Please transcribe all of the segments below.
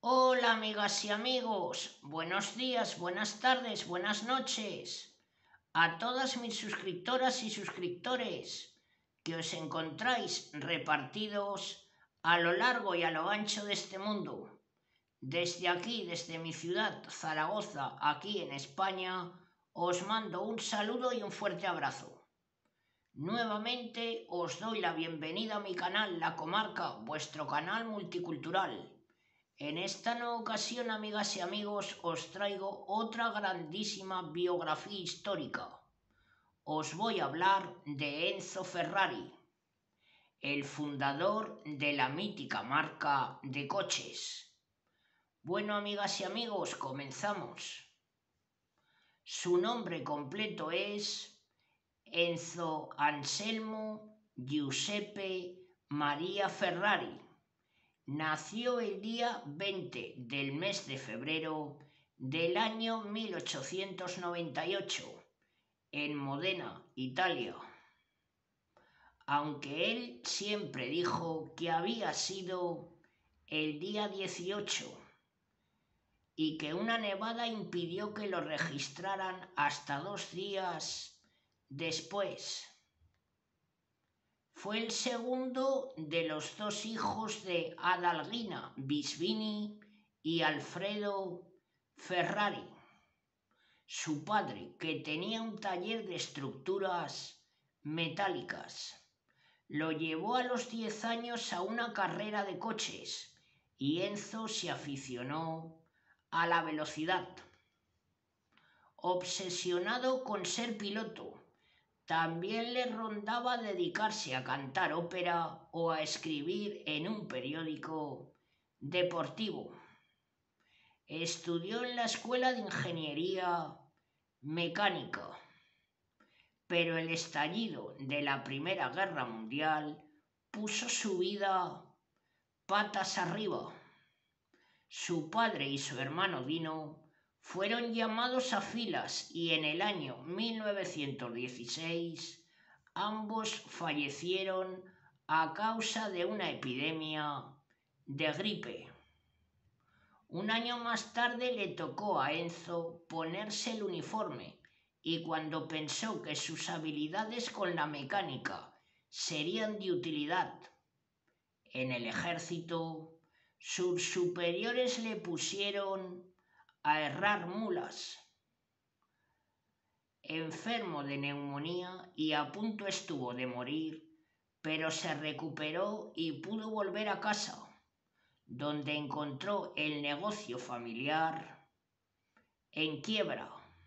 Hola amigas y amigos, buenos días, buenas tardes, buenas noches a todas mis suscriptoras y suscriptores que os encontráis repartidos a lo largo y a lo ancho de este mundo. Desde aquí, desde mi ciudad, Zaragoza, aquí en España, os mando un saludo y un fuerte abrazo. Nuevamente os doy la bienvenida a mi canal La Comarca, vuestro canal multicultural. En esta nueva ocasión, amigas y amigos, os traigo otra grandísima biografía histórica. Os voy a hablar de Enzo Ferrari, el fundador de la mítica marca de coches. Bueno, amigas y amigos, comenzamos. Su nombre completo es Enzo Anselmo Giuseppe Maria Ferrari. Nació el día 20 del mes de febrero del año 1898 en Modena, Italia. Aunque él siempre dijo que había sido el día 18 y que una nevada impidió que lo registraran hasta 2 días después. Fue el segundo de los dos hijos de Adalgina Bisbini y Alfredo Ferrari. Su padre, que tenía un taller de estructuras metálicas, lo llevó a los 10 años a una carrera de coches y Enzo se aficionó a la velocidad. Obsesionado con ser piloto, también le rondaba dedicarse a cantar ópera o a escribir en un periódico deportivo. Estudió en la Escuela de Ingeniería Mecánica, pero el estallido de la Primera Guerra Mundial puso su vida patas arriba. Su padre y su hermano Dino fueron llamados a filas y en el año 1916 ambos fallecieron a causa de una epidemia de gripe. Un año más tarde le tocó a Enzo ponerse el uniforme y cuando pensó que sus habilidades con la mecánica serían de utilidad en el ejército, sus superiores le pusieron a herrar mulas. Enfermo de neumonía y a punto estuvo de morir, pero se recuperó y pudo volver a casa, donde encontró el negocio familiar en quiebra.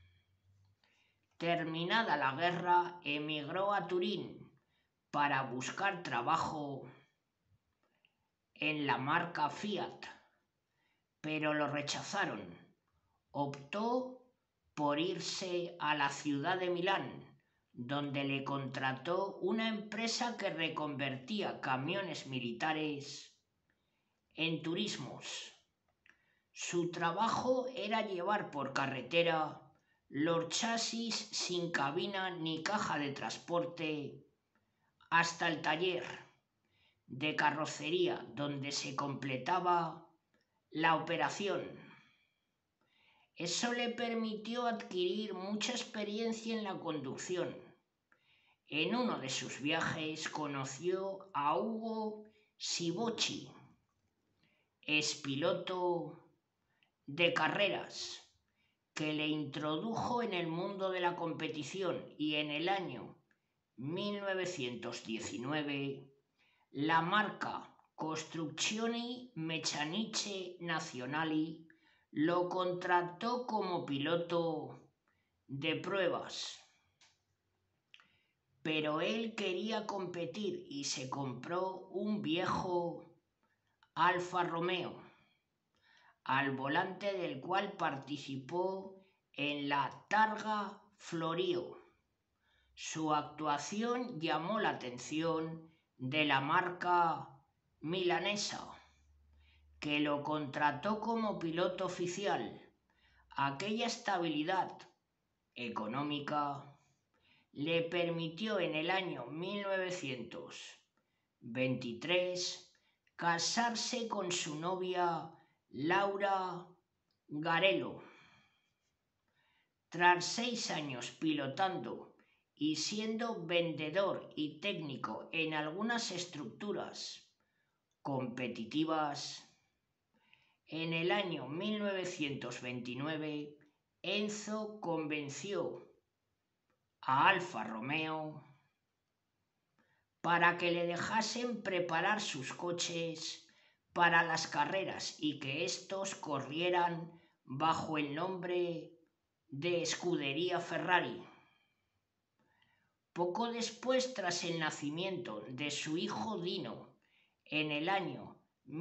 Terminada la guerra, emigró a Turín para buscar trabajo en la marca Fiat, pero lo rechazaron. Optó por irse a la ciudad de Milán, donde le contrató una empresa que reconvertía camiones militares en turismos. Su trabajo era llevar por carretera los chasis sin cabina ni caja de transporte hasta el taller de carrocería donde se completaba la operación. Eso le permitió adquirir mucha experiencia en la conducción. En uno de sus viajes conoció a Ugo Sibocci, expiloto de carreras, que le introdujo en el mundo de la competición y en el año 1919 la marca Costruzioni Meccaniche Nazionali lo contrató como piloto de pruebas. Pero él quería competir y se compró un viejo Alfa Romeo, al volante del cual participó en la Targa Florio. Su actuación llamó la atención de la marca milanesa, que lo contrató como piloto oficial. Aquella estabilidad económica le permitió en el año 1923 casarse con su novia, Laura Garelo. Tras 6 años pilotando y siendo vendedor y técnico en algunas estructuras competitivas, en el año 1929 Enzo convenció a Alfa Romeo para que le dejasen preparar sus coches para las carreras y que estos corrieran bajo el nombre de Scuderia Ferrari. Poco después, tras el nacimiento de su hijo Dino en el año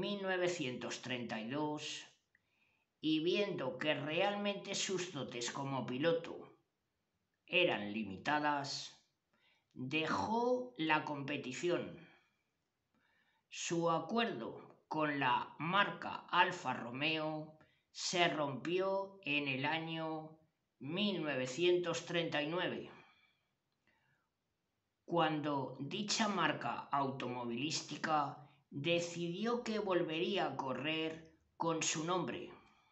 1932, y viendo que realmente sus dotes como piloto eran limitadas, dejó la competición. Su acuerdo con la marca Alfa Romeo se rompió en el año 1939, cuando dicha marca automovilística decidió que volvería a correr con su nombre.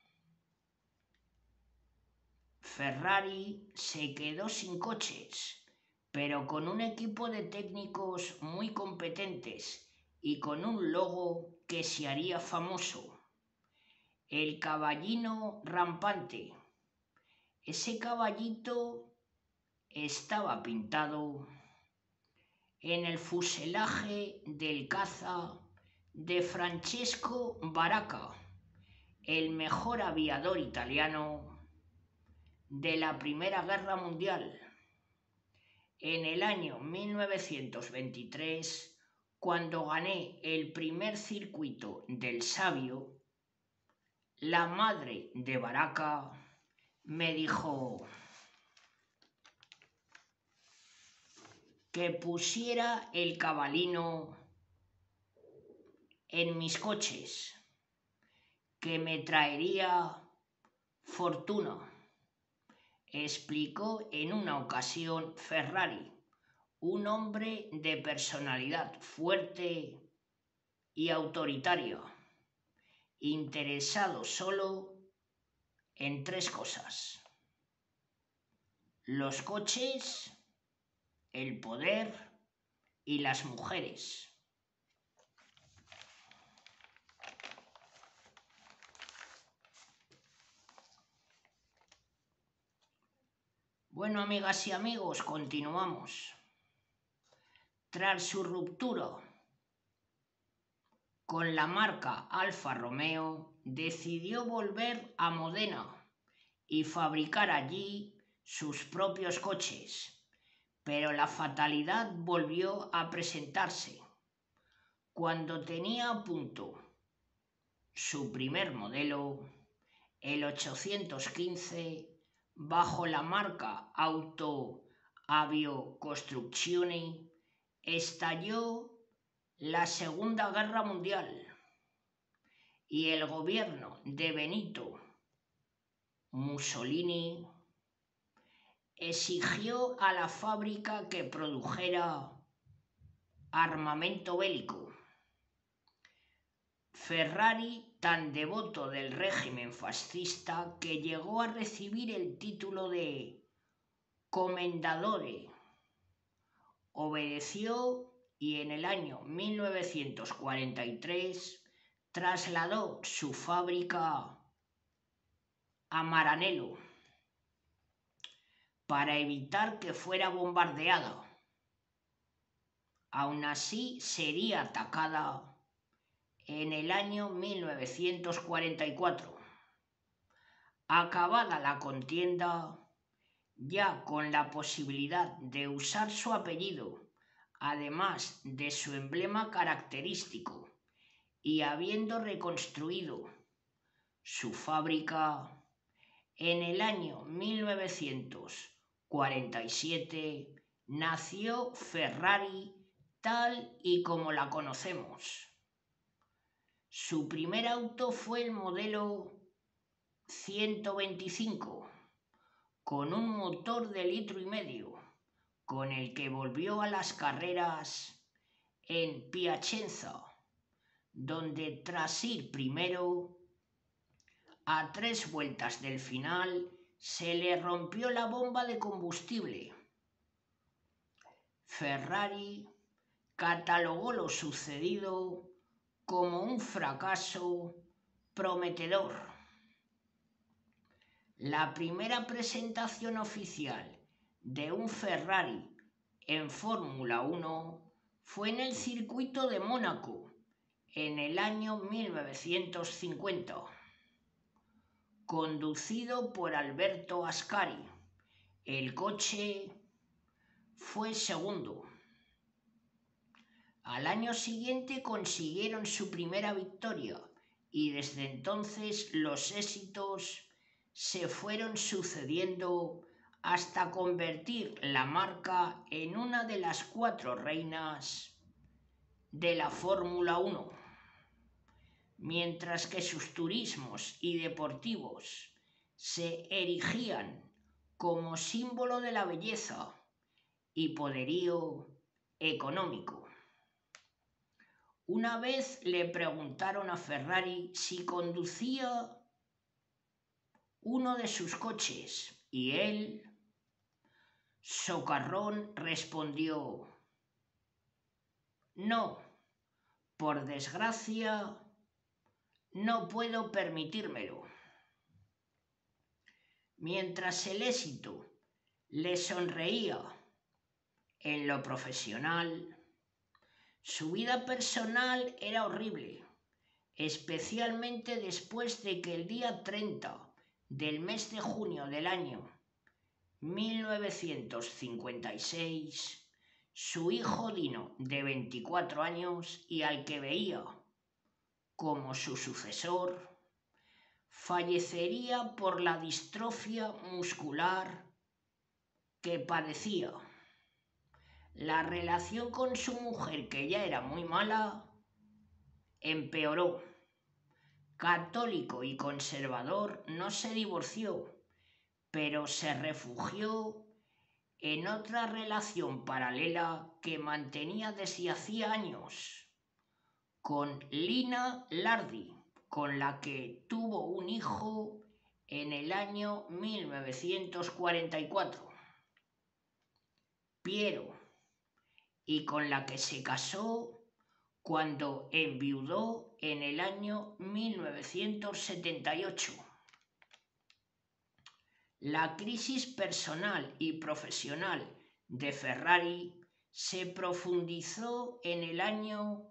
Ferrari se quedó sin coches, pero con un equipo de técnicos muy competentes y con un logo que se haría famoso: el caballino rampante. Ese caballito estaba pintado en el fuselaje del caza de Francesco Baracca, el mejor aviador italiano de la Primera Guerra Mundial. En el año 1923, cuando gané el primer circuito del Sabio, la madre de Baracca me dijo que pusiera el cabalino en mis coches, que me traería fortuna, explicó en una ocasión Ferrari, un hombre de personalidad fuerte y autoritaria, interesado solo en 3 cosas: los coches, el poder y las mujeres. Bueno, amigas y amigos, continuamos. Tras su ruptura con la marca Alfa Romeo, decidió volver a Modena y fabricar allí sus propios coches, pero la fatalidad volvió a presentarse. Cuando tenía a punto su primer modelo, el 815, bajo la marca Auto Avio Costruzioni, estalló la Segunda Guerra Mundial y el gobierno de Benito Mussolini exigió a la fábrica que produjera armamento bélico. Ferrari, tan devoto del régimen fascista que llegó a recibir el título de Commendatore, obedeció y en el año 1943 trasladó su fábrica a Maranello para evitar que fuera bombardeada. Aún así, sería atacada en el año 1944. Acabada la contienda, ya con la posibilidad de usar su apellido, además de su emblema característico, y habiendo reconstruido su fábrica, en el año 1947 nació Ferrari tal y como la conocemos. Su primer auto fue el modelo 125, con un motor de 1,5 litros, con el que volvió a las carreras en Piacenza, donde tras ir primero A 3 vueltas del final se le rompió la bomba de combustible. Ferrari catalogó lo sucedido como un fracaso prometedor. La primera presentación oficial de un Ferrari en Fórmula 1 fue en el circuito de Mónaco en el año 1950, conducido por Alberto Ascari. El coche fue segundo. Al año siguiente consiguieron su primera victoria y desde entonces los éxitos se fueron sucediendo hasta convertir la marca en una de las 4 reinas de la Fórmula 1, mientras que sus turismos y deportivos se erigían como símbolo de la belleza y poderío económico. Una vez le preguntaron a Ferrari si conducía uno de sus coches y él, socarrón, respondió: no, por desgracia, no puedo permitírmelo. Mientras el éxito le sonreía en lo profesional, su vida personal era horrible, especialmente después de que el día 30 del mes de junio del año 1956, su hijo Dino, de 24 años y al que veía como su sucesor, fallecería por la distrofia muscular que padecía. La relación con su mujer, que ya era muy mala, empeoró. Católico y conservador, no se divorció, pero se refugió en otra relación paralela que mantenía desde hacía años con Lina Lardi, con la que tuvo un hijo en el año 1944, Piero, y con la que se casó cuando enviudó en el año 1978. La crisis personal y profesional de Ferrari se profundizó en el año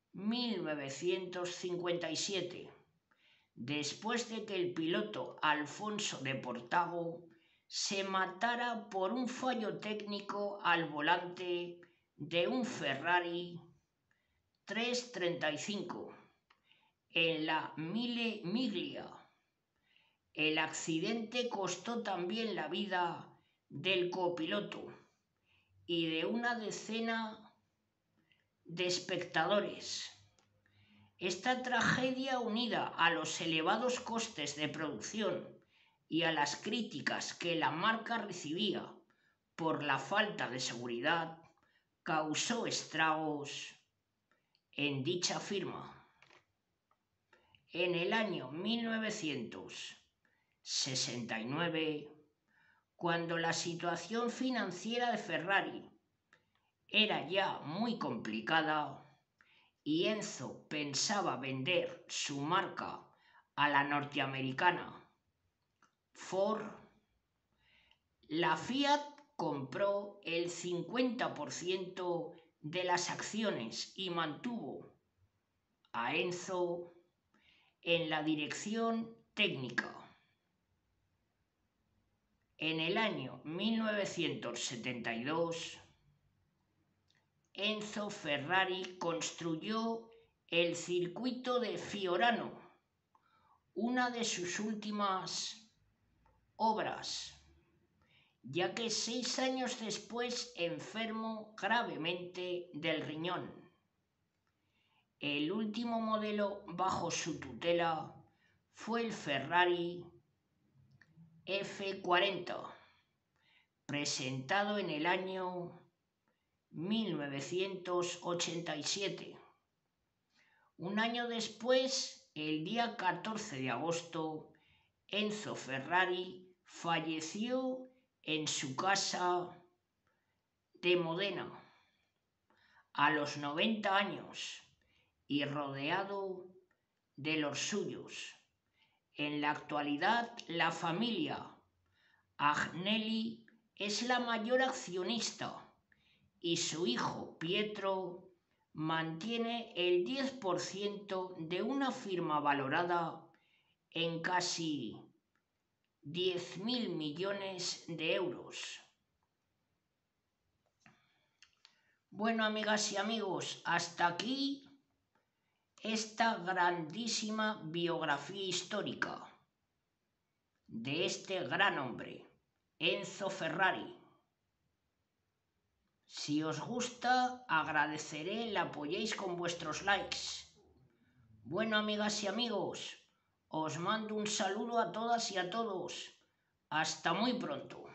1957, después de que el piloto Alfonso de Portago se matara por un fallo técnico al volante de un Ferrari 335 en la Mille Miglia. El accidente costó también la vida del copiloto y de una decena de espectadores. Esta tragedia, unida a los elevados costes de producción y a las críticas que la marca recibía por la falta de seguridad, causó estragos en dicha firma. En el año 1969, cuando la situación financiera de Ferrari era ya muy complicada y Enzo pensaba vender su marca a la norteamericana Ford, la Fiat compró el 50% de las acciones y mantuvo a Enzo en la dirección técnica. En el año 1972, Enzo Ferrari construyó el circuito de Fiorano, una de sus últimas obras, ya que 6 años después enfermó gravemente del riñón. El último modelo bajo su tutela fue el Ferrari F40, presentado en el año 1987. Un año después, el día 14 de agosto, Enzo Ferrari falleció en su casa de Modena a los 90 años y rodeado de los suyos. En la actualidad, la familia Agnelli es la mayor accionista y su hijo Pietro mantiene el 10% de una firma valorada en casi 10.000 millones de euros. Bueno, amigas y amigos, hasta aquí esta grandísima biografía histórica de este gran hombre, Enzo Ferrari. Si os gusta, agradeceré el apoyéis con vuestros likes. Bueno, amigas y amigos, os mando un saludo a todas y a todos. Hasta muy pronto.